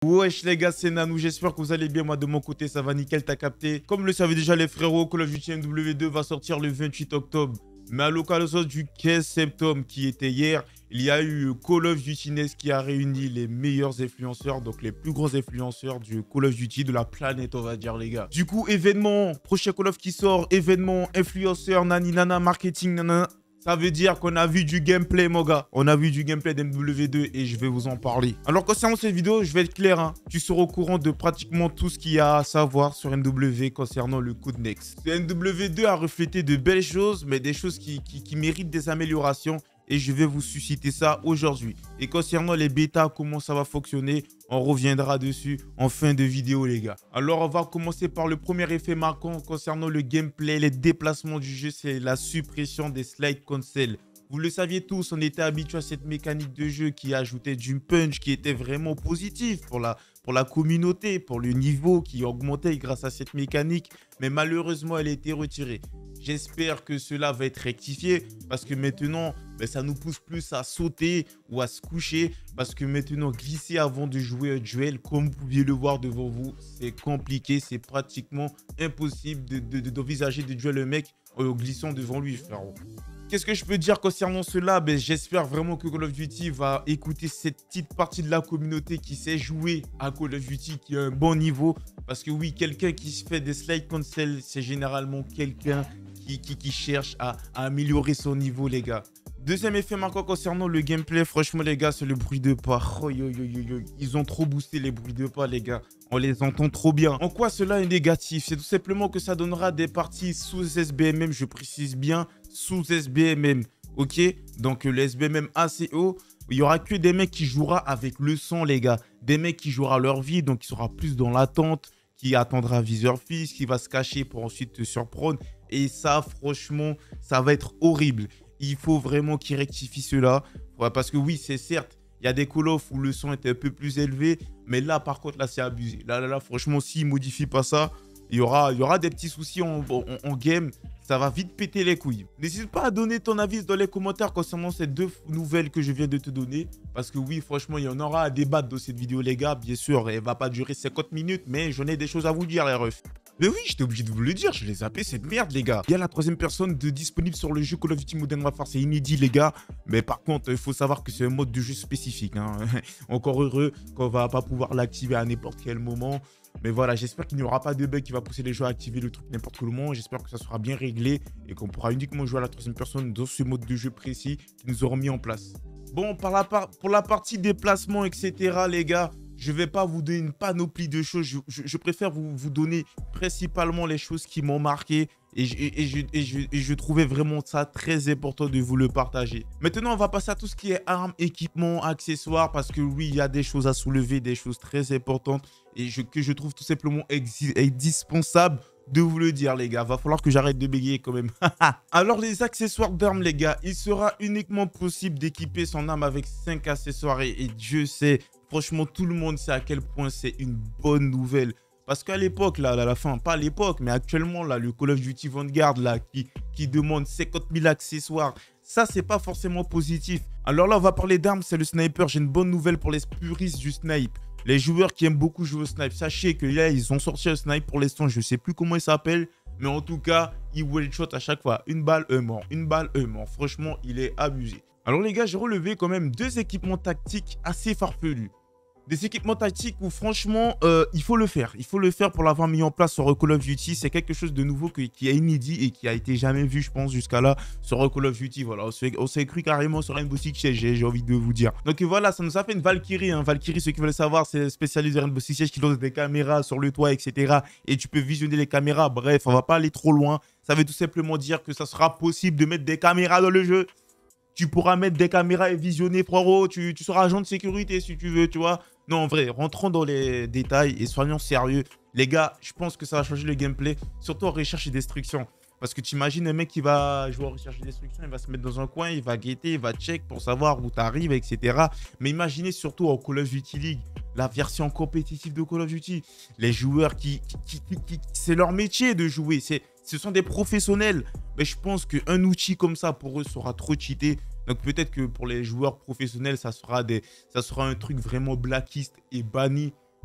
Wesh les gars, c'est Nanou, j'espère que vous allez bien, moi de mon côté ça va nickel, t'as capté. Comme le savaient déjà les frérots, Call of Duty MW2 va sortir le 28 octobre. Mais à l'occasion du 15 septembre qui était hier, il y a eu Call of Duty Next qui a réuni les meilleurs influenceurs, donc les plus gros influenceurs du Call of Duty de la planète, on va dire les gars. Du coup, événement, prochain Call of qui sort, événement, influenceur, nani nana, marketing, nana. Ça veut dire qu'on a vu du gameplay, mon gars. On a vu du gameplay d'MW2 et je vais vous en parler. Alors, concernant cette vidéo, je vais être clair. Hein. Tu seras au courant de pratiquement tout ce qu'il y a à savoir sur MW concernant le Code Next. MW2 a reflété de belles choses, mais des choses qui méritent des améliorations. Et je vais vous susciter ça aujourd'hui. Et concernant les bêtas, comment ça va fonctionner, on reviendra dessus en fin de vidéo, les gars. Alors, on va commencer par le premier effet marquant concernant le gameplay, les déplacements du jeu, c'est la suppression des slide cancel. Vous le saviez tous, on était habitué à cette mécanique de jeu qui ajoutait du punch, qui était vraiment positif pour la communauté, pour le niveau qui augmentait grâce à cette mécanique. Mais malheureusement, elle a été retirée. J'espère que cela va être rectifié parce que maintenant, ça nous pousse plus à sauter ou à se coucher. Parce que maintenant, glisser avant de jouer un duel, comme vous pouviez le voir devant vous, c'est compliqué. C'est pratiquement impossible d'envisager de duel le mec en glissant devant lui, frérot. Qu'est-ce que je peux dire concernant cela? J'espère vraiment que Call of Duty va écouter cette petite partie de la communauté qui sait jouer à Call of Duty, qui a un bon niveau. Parce que oui, quelqu'un qui se fait des slide cancel, c'est généralement quelqu'un qui cherche à améliorer son niveau, les gars. Deuxième effet marquant concernant le gameplay, franchement, les gars, c'est le bruit de pas. Oh, yo, yo, yo, yo. Ils ont trop boosté les bruits de pas, les gars. On les entend trop bien. En quoi cela est négatif? C'est tout simplement que ça donnera des parties sous SBMM, je précise bien, sous SBMM. Ok? Donc, le SBMM assez haut. Il n'y aura que des mecs qui jouera avec le son, les gars. Des mecs qui jouera leur vie, donc qui sera plus dans l'attente, qui attendra viseur fixe, qui va se cacher pour ensuite te surprendre. Et ça, franchement, ça va être horrible. Il faut vraiment qu'ils rectifient cela. Ouais, parce que oui, c'est certes, il y a des Call of où le son était un peu plus élevé. Mais là, par contre, là, c'est abusé. Là, franchement, s'ils ne modifient pas ça, il y aura des petits soucis en game. Ça va vite péter les couilles. N'hésite pas à donner ton avis dans les commentaires concernant ces deux nouvelles que je viens de te donner. Parce que oui, franchement, il y en aura à débattre dans cette vidéo, les gars. Bien sûr, elle ne va pas durer 50 minutes, mais j'en ai des choses à vous dire, les refs. Mais oui, j'étais obligé de vous le dire, je les zappé cette merde, les gars. Il y a la troisième personne disponible sur le jeu Call of Duty Modern Warfare, c'est inédit, les gars. Mais par contre, il faut savoir que c'est un mode de jeu spécifique. Hein. Encore heureux qu'on va pas pouvoir l'activer à n'importe quel moment. Mais voilà, j'espère qu'il n'y aura pas de bug qui va pousser les joueurs à activer le truc n'importe quel moment. J'espère que ça sera bien réglé et qu'on pourra uniquement jouer à la troisième personne dans ce mode de jeu précis qu'ils nous auront mis en place. Bon, pour la partie déplacement, etc., les gars, je ne vais pas vous donner une panoplie de choses. Je préfère vous donner principalement les choses qui m'ont marqué. Et je trouvais vraiment ça très important de vous le partager. Maintenant, on va passer à tout ce qui est armes, équipements, accessoires. Parce que oui, il y a des choses à soulever, des choses très importantes. Et que je trouve tout simplement indispensable de vous le dire, les gars. Va falloir que j'arrête de bégayer quand même. Alors, les accessoires d'armes, les gars. Il sera uniquement possible d'équiper son arme avec 5 accessoires. Et Dieu sait, franchement, tout le monde sait à quel point c'est une bonne nouvelle. Parce qu'à l'époque, là, à la fin, pas à l'époque, mais actuellement, là, le Call of Duty Vanguard, là, qui demande 50 000 accessoires, ça, c'est pas forcément positif. Alors là, on va parler d'armes, c'est le sniper. J'ai une bonne nouvelle pour les puristes du snipe. Les joueurs qui aiment beaucoup jouer au snipe, sachez que là, ils ont sorti un snipe pour l'instant, je sais plus comment il s'appelle, mais en tout cas, il one-shot à chaque fois. Une balle, un mort. Une balle, un mort. Franchement, il est abusé. Alors les gars, j'ai relevé quand même 2 équipements tactiques assez farfelus. Des équipements tactiques où franchement, il faut le faire. Il faut le faire pour l'avoir mis en place sur Call of Duty. C'est quelque chose de nouveau qui est inédit et qui a été jamais vu, je pense, jusqu'à là sur Call of Duty. Voilà, on s'est cru carrément sur Rainbow Six Siege, j'ai envie de vous dire. Donc voilà, ça nous a fait une Valkyrie. Hein. Valkyrie, ceux qui veulent savoir, c'est spécialisé Rainbow Six Siege qui lance des caméras sur le toit, etc. Et tu peux visionner les caméras. Bref, on va pas aller trop loin. Ça veut tout simplement dire que ça sera possible de mettre des caméras dans le jeu. Tu pourras mettre des caméras et visionner, frérot. Tu seras agent de sécurité si tu veux, tu vois. Non, en vrai, rentrons dans les détails et soyons sérieux. Les gars, je pense que ça va changer le gameplay, surtout en recherche et destruction. Parce que tu imagines un mec qui va jouer en recherche et destruction, il va se mettre dans un coin, il va guetter, il va check pour savoir où tu arrives, etc. Mais imaginez surtout en Call of Duty League, la version compétitive de Call of Duty. Les joueurs c'est leur métier de jouer. Ce sont des professionnels. Mais je pense qu'un outil comme ça, pour eux, sera trop cheaté. Donc peut-être que pour les joueurs professionnels, ça sera un truc vraiment blackiste et banni.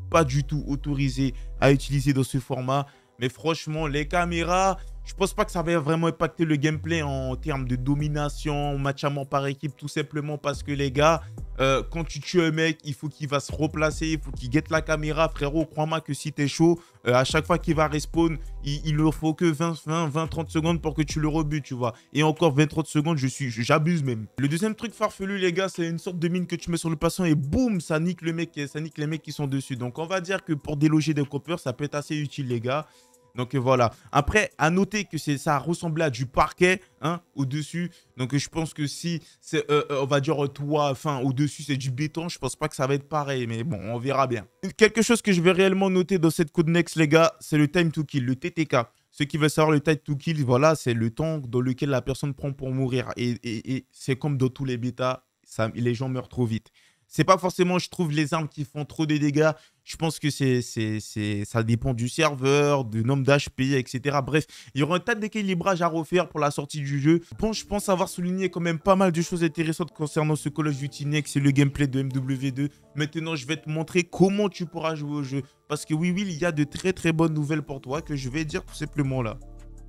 pas du tout autorisé à utiliser dans ce format. Mais franchement, les caméras, je pense pas que ça va vraiment impacter le gameplay en termes de domination, match à mort par équipe, tout simplement parce que les gars, quand tu tues un mec, il faut qu'il va se replacer, il faut qu'il guette la caméra. Frérot, crois-moi que si t'es chaud, à chaque fois qu'il va respawn, il ne faut que 20-30 secondes pour que tu le rebutes, tu vois. Et encore 20-30 secondes, j'abuse même. Le deuxième truc farfelu, les gars, c'est une sorte de mine que tu mets sur le patient et boum, ça nique le mec, ça nique les mecs qui sont dessus. Donc on va dire que pour déloger des coppers, ça peut être assez utile, les gars. Donc voilà. Après, à noter que ça ressemblait à du parquet hein, au-dessus. Donc je pense que si c'est, on va dire, toit, enfin, au-dessus, c'est du béton, je pense pas que ça va être pareil. Mais bon, on verra bien. Quelque chose que je vais réellement noter dans cette Codenex, les gars, c'est le time to kill, le TTK. Ceux qui veulent savoir le time to kill, voilà, c'est le temps dans lequel la personne prend pour mourir. Et c'est comme dans tous les bêtas, les gens meurent trop vite. C'est pas forcément, je trouve, les armes qui font trop de dégâts. Je pense que ça dépend du serveur, du nombre d'HP, etc. Bref, il y aura un tas d'équilibrage à refaire pour la sortie du jeu. Bon, je pense avoir souligné quand même pas mal de choses intéressantes concernant ce Call of Duty Next et le gameplay de MW2. Maintenant, je vais te montrer comment tu pourras jouer au jeu. Parce que oui, il y a de très très bonnes nouvelles pour toi que je vais dire tout simplement là.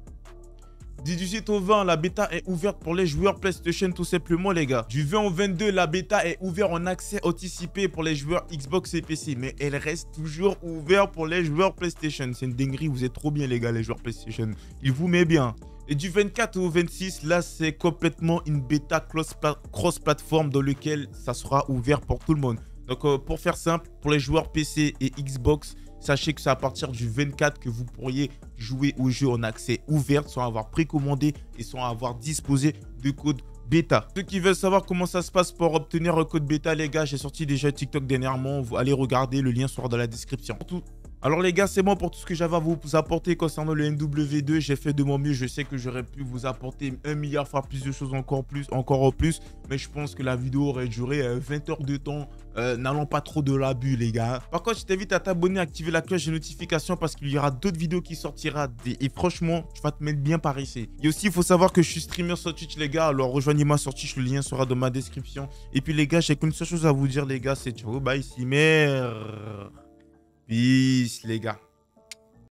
Du 18 au 20, la bêta est ouverte pour les joueurs PlayStation tout simplement les gars. Du 20 au 22, la bêta est ouverte en accès anticipé pour les joueurs Xbox et PC. Mais elle reste toujours ouverte pour les joueurs PlayStation. C'est une dinguerie, vous êtes trop bien les gars, les joueurs PlayStation. Il vous met bien. Et du 24 au 26, là c'est complètement une bêta cross-platform dans lequel ça sera ouvert pour tout le monde. Donc pour faire simple, pour les joueurs PC et Xbox, sachez que c'est à partir du 24 que vous pourriez jouer au jeu en accès ouvert sans avoir précommandé et sans avoir disposé de code bêta. Ceux qui veulent savoir comment ça se passe pour obtenir un code bêta, les gars, j'ai sorti déjà TikTok dernièrement. Vous allez regarder, le lien sera dans la description. Alors les gars, c'est bon pour tout ce que j'avais à vous apporter concernant le MW2. J'ai fait de mon mieux. Je sais que j'aurais pu vous apporter 1 milliard fois plus de choses encore en plus. Mais je pense que la vidéo aurait duré 20 heures de temps. N'allons pas trop de l'abus les gars. Par contre, je t'invite à t'abonner, à activer la cloche de notification parce qu'il y aura d'autres vidéos qui sortiront. Et franchement, tu vas te mettre bien par ici. Et aussi, il faut savoir que je suis streamer sur Twitch les gars. Alors rejoignez-moi sur Twitch, le lien sera dans ma description. Et puis les gars, j'ai qu'une seule chose à vous dire les gars, c'est ciao, bye, cimer. Peace les gars.